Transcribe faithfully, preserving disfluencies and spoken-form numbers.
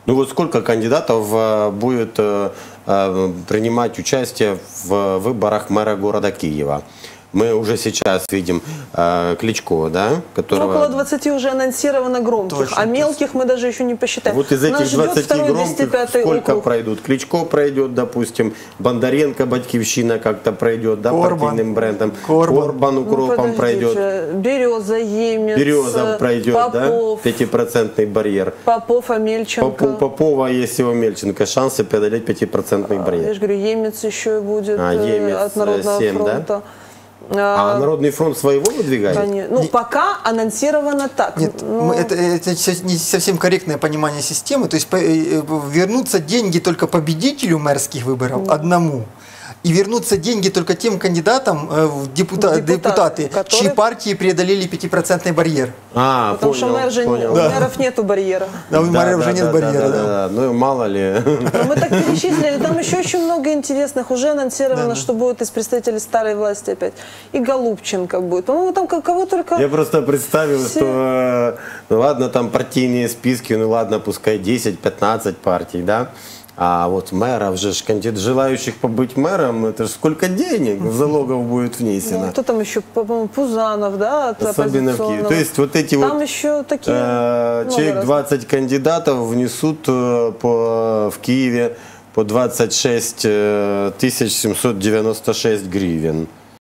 Ну вот сколько кандидатов э, будет э, э, принимать участие в выборах мэра города Киева? Мы уже сейчас видим э, Кличко, да, которого... Ну, около двадцати уже анонсировано громких, Точно, а мелких мы даже еще не посчитаем. Вот из этих двадцати громких сколько округ. пройдут? Кличко пройдет, допустим, Бондаренко, Батькивщина как-то пройдет, да, Корбан. партийным брендом. Корбан, Корбан укропом ну, пройдет. Береза, Емец, Береза пройдет, Попов, да, пятипроцентный барьер. Попов, Амельченко. Попов, Попова, если у Мельченко шансы преодолеть пятипроцентный барьер. Я же говорю, Емец еще будет А, Емец, от Народного семь, фронта. Да? А, а Народный фронт своего выдвигает? Конечно. Ну, не, пока анонсировано так. Нет, но... это, это не совсем корректное понимание системы. То есть вернутся деньги только победителю мэрских выборов, mm. одному. И вернутся деньги только тем кандидатам в депута Депутат, депутаты, которые... чьи партии преодолели пятипроцентный барьер. А, Потому понял, что мэр же, понял. у Да. мэров нету барьера. Да, у да, мэров да, уже нет да, барьера. Да, Да. да, да. Ну, мало ли. Но мы так перечислили, там еще очень много интересных. Уже анонсировано, да, что будет из представителей старой власти опять. И Голубченко будет. По-моему, там кого только... Я просто представил, все... что, ну ладно, там партийные списки, ну ладно, пускай десять-пятнадцать партий, да? А вот мэров же, кандидат, желающих побыть мэром, это же сколько денег в залогов будет внесено. Ну, кто там еще, по-моему, Пузанов, да, от Особенно в Киеве. То есть вот эти там вот еще такие, э, человек двадцать кандидатов внесут э, по, в Киеве по двадцать шесть тысяч семьсот девяносто шесть гривен.